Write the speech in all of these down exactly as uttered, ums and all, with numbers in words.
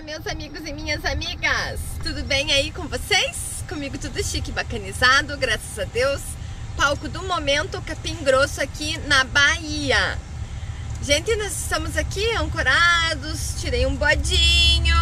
meus amigos e minhas amigas, tudo bem aí com vocês? Comigo tudo chique e bacanizado, graças a Deus. Palco do momento, Capim Grosso aqui na Bahia. Gente, nós estamos aqui ancorados, tirei um bodinho.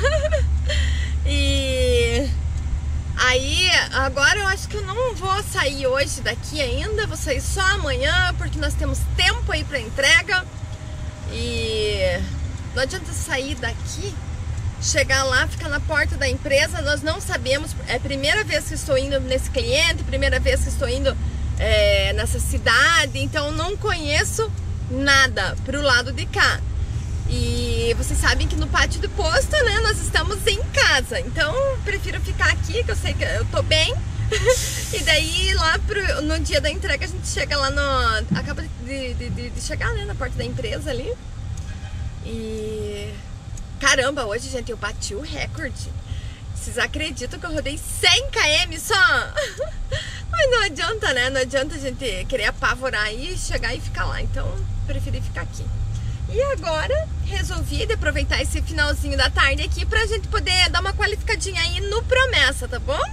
E aí, agora eu acho que eu não vou sair hoje daqui ainda, vou sair só amanhã, porque nós temos tempo aí pra entrega. E não adianta sair daqui, chegar lá, ficar na porta da empresa, nós não sabemos, é a primeira vez que estou indo nesse cliente, primeira vez que estou indo é, nessa cidade, então não conheço nada pro lado de cá. E vocês sabem que no pátio do posto, né, nós estamos em casa, então prefiro ficar aqui, que eu sei que eu tô bem. E daí lá pro, no dia da entrega a gente chega lá no... acaba de, de, de, de chegar, né, na porta da empresa ali. E... caramba, hoje, gente, eu bati o recorde. Vocês acreditam que eu rodei cem quilômetros só? Mas não adianta, né? Não adianta a gente querer apavorar e chegar e ficar lá. Então, preferi ficar aqui. E agora, resolvi aproveitar esse finalzinho da tarde aqui pra gente poder dar uma qualificadinha aí no Promessa, tá bom?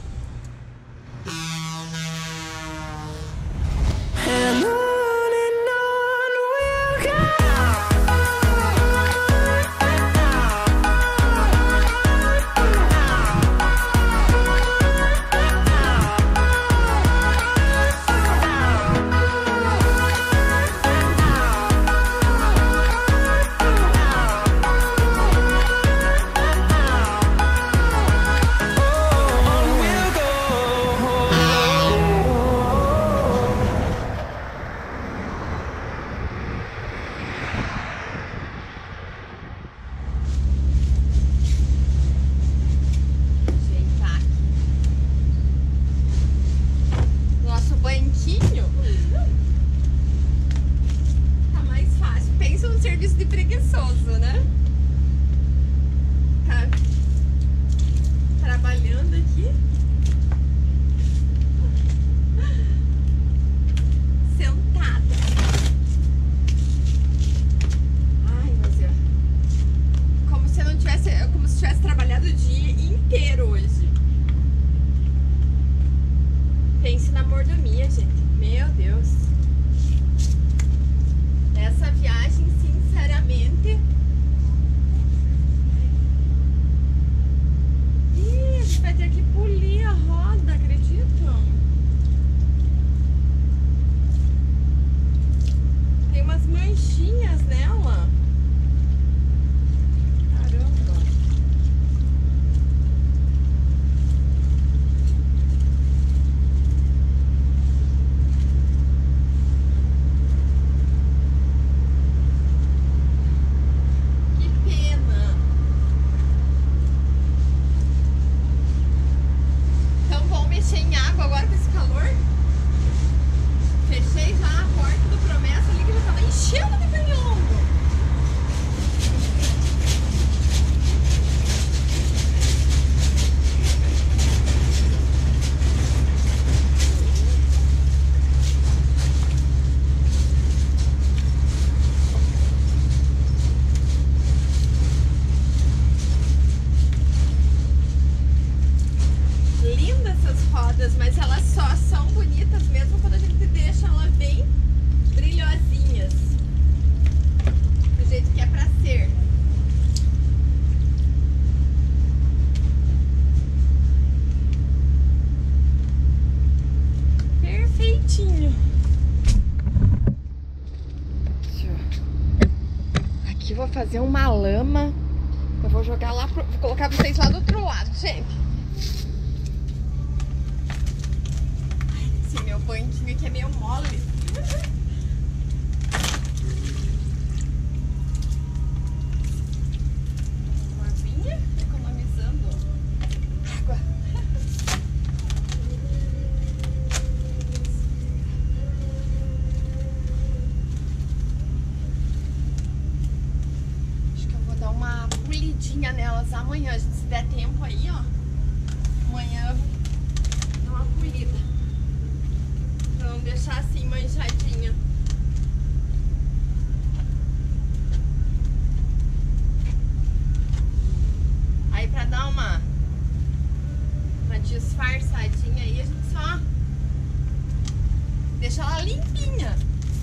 Mas elas só são bonitas mesmo quando a gente deixa elas bem brilhosinhas, do jeito que é pra ser. Perfeitinho. Aqui eu vou fazer uma lama. Eu vou jogar lá, pro... vou colocar vocês lá do outro lado, gente. Meu banquinho aqui é meio mole. Aguinha, economizando água. Acho que eu vou dar uma polidinha nelas amanhã, se der tempo aí, ó. Amanhã eu vou dar uma polida. Vamos deixar assim manchadinho. uma, uma disfarçadinha aí, a gente só deixa ela limpinha.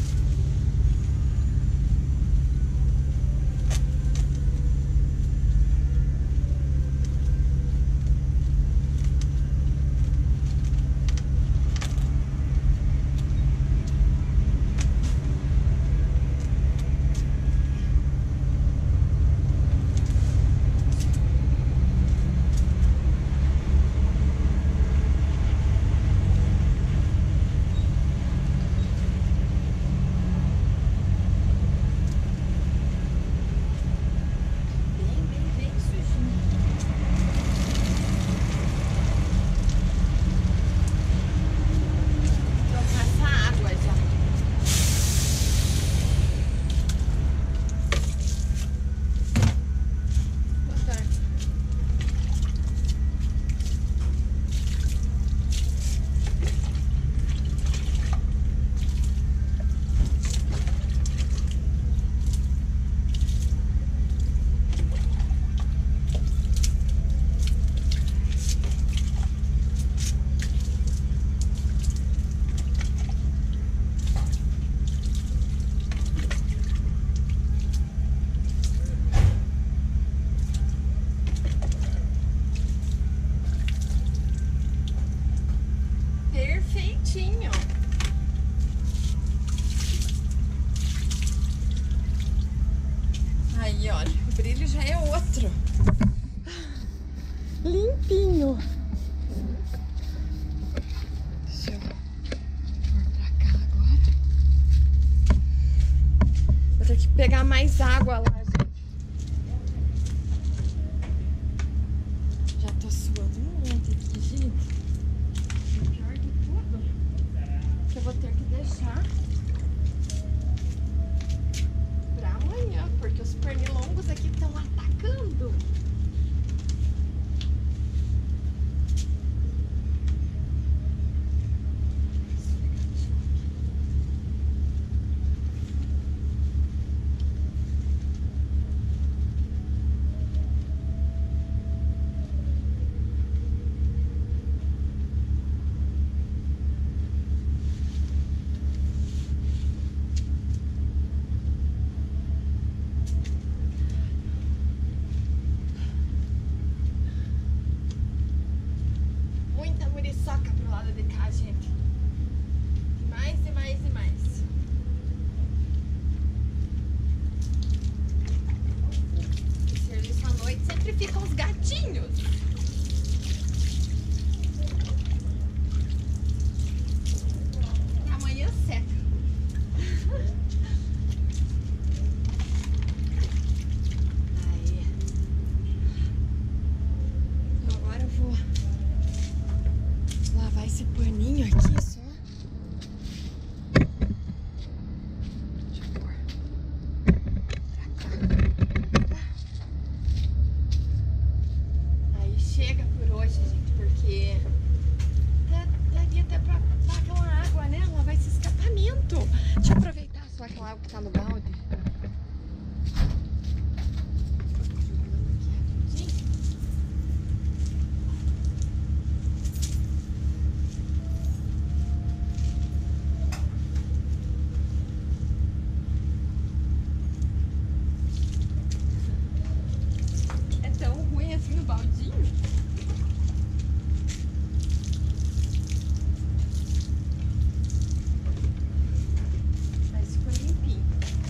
Perfeitinho. Aí, olha, o brilho já é outro. Limpinho. Deixa eu pôr pra cá agora. Vou ter que pegar mais água lá, gente. Já tô suando muito aqui, gente. Eu vou ter que deixar pra amanhã, porque os pernilongos aqui estão atacando. Soca pro lado de cá, gente. Mais e mais e mais. O serviço à noite sempre ficam os gatinhos. Amanhã seca. Aí. Então agora eu vou lavar esse paninho aqui só. Deixa eu pôr pra cá. Aí chega por hoje, gente, porque daria até pra dar aquela água, né? Lavar esse escapamento. Deixa eu aproveitar só aquela água que tá no balde. No baldinho. Mas ficou limpinho.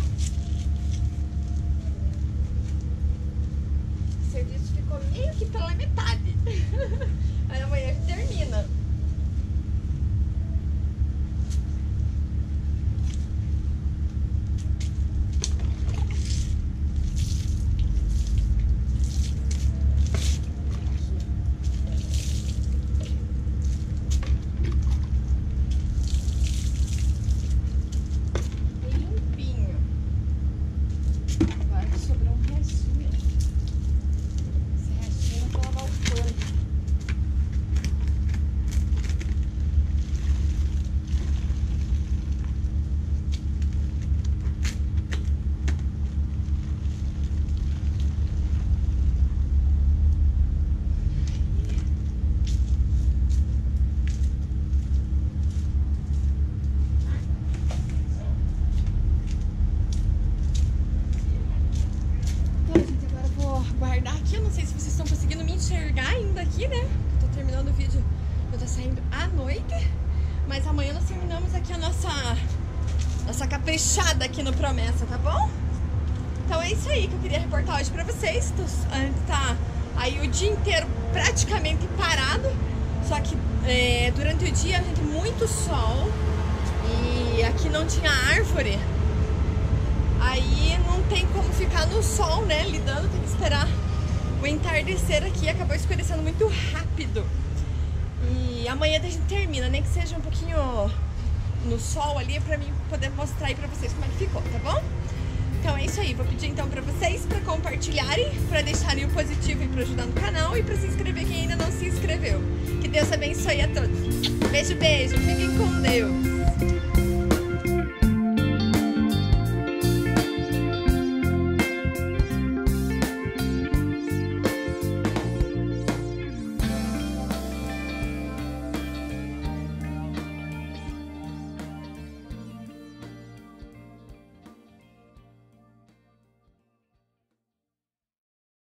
O serviço ficou meio que pela metade. Aí amanhã termina. sei se vocês estão conseguindo me enxergar ainda aqui, né? Eu tô terminando o vídeo, eu tô saindo à noite. Mas amanhã nós terminamos aqui a nossa, nossa caprichada aqui no Promessa, tá bom? Então é isso aí que eu queria reportar hoje pra vocês. Tá aí o dia inteiro praticamente parado. Só que é, durante o dia, gente, muito sol. E aqui não tinha árvore. Aí não tem como ficar no sol, né? Lidando, tem que esperar o entardecer aqui. Acabou escurecendo muito rápido. E amanhã a gente termina, nem que seja um pouquinho no sol ali, pra mim poder mostrar aí pra vocês como é que ficou, tá bom? Então é isso aí, vou pedir então pra vocês pra compartilharem, pra deixarem o positivo e pra ajudar no canal e pra se inscrever quem ainda não se inscreveu. Que Deus abençoe a todos. Beijo, beijo, fiquem com Deus.